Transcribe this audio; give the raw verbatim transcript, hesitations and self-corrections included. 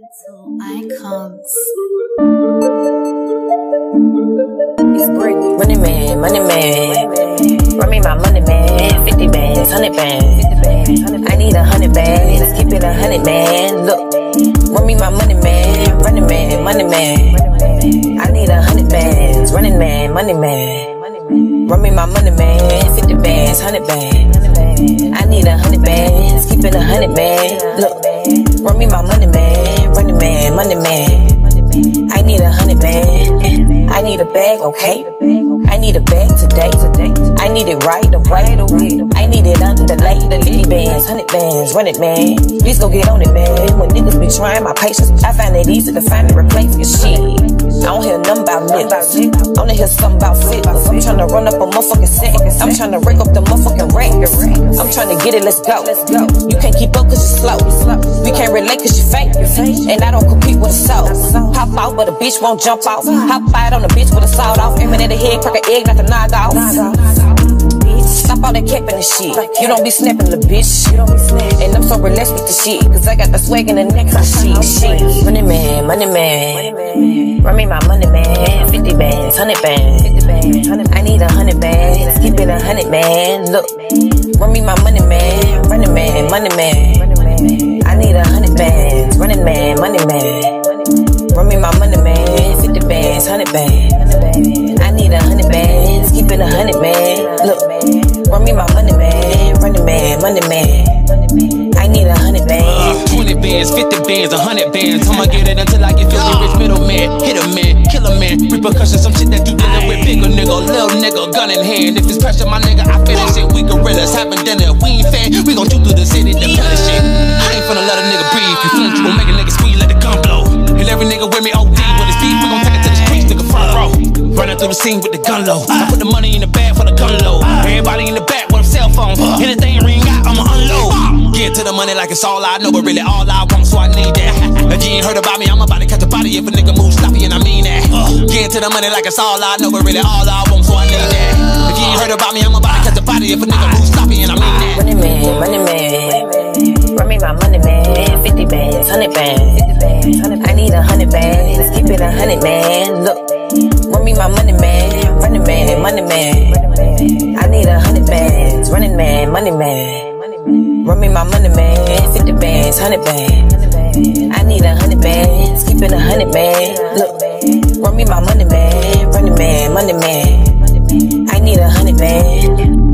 Mental icons. It's Brittany. Money man, money man. Run me my money man. fifty bands, one hundred bands. I need a hundred bands. Keep it a hundred man. Look, run me my money man. Running man, money man. I need a hundred bands. Running man, money man. Run me my money man. fifty bands, one hundred bands. I need a hundred bands. Keep it a hundred man. Look, run me my money man. Running man, money man. I need a hundred band. I need a bag, okay? I need a bag today. I need it right away. I need it under the light. fifty bands, one hundred bands, run it, man. Please go get on it, man. When niggas be trying my patience, I find it easy to find and replace your shit. I don't hear nothing about niggas. I only hear something about fitness. I'm trying to run up a motherfucking set. I'm trying to rake up the motherfucking racks. I'm trying to get it, let's go. You can't keep up cause you're slow. We can't relate cause you fake. And I don't compete with a soul. Hop out but a bitch won't jump off. Hop out on a bitch with a sawed off. Aiming at the head, crack an egg, not to knock off. Stop all that capping and shit. You don't be snapping the bitch. And I'm so relaxed with the shit, cause I got the swag in the neck for shit. Shit. Money man, money man. Run me my money man. fifty bands, one hundred bands. I need a hundred bands. Keep it a hundred man. Look, run me my money man. Running man, money man. I need a hundred bands. Running man, money man. Run me my money man. fifty bands, one hundred bands. I need a hundred bands. Keep it a hundred man. Look, run me my money man. Running man, money man. I need a hundred bands. Uh, twenty bands, fifty bands, a hundred bands. I'ma get it until I get filthy rich middleman. Hit a man, kill a man. Repercussions, some shit that you dealing with. Bigger nigga, little nigga, gun in hand. If it's pressure, my nigga, I feel that shit. We gorillas having dinner. We ain't fan. We gon' shoot through the city, the punish shit. I ain't finna let a nigga breathe. You flinch, you gon' make a nigga squeeze, let the gun blow. And every nigga with me O D with his beef. We gon' take it to the streets, nigga, front row. Running through the scene with the gun low. I put the money in the bag for the gun low. Everybody in the back with a cell phone. Anything ring out, I'ma unload. Get to the money like it's all I know, but really all I want, so I need that. If you ain't heard about me, I'm about to catch a body if a nigga move sloppy, and I mean that. Get to the money like it's all I know, but really all I want, so I need that. If you ain't heard about me, I'm about to catch a body if a nigga move sloppy, and I mean that. Money man, money man. Run me my money man. fifty bands, one hundred bands. I need a hundred bands. Keep it a hundred man. Look, run me my money man. Running man, money man. I need a hundred bands. Running man, money man. Run me my money man. fifty bands, one hundred bands. I need a hundred bands. Keep it a hundred man. Look, run me my money man. Running man, money man. I need a hundred bands.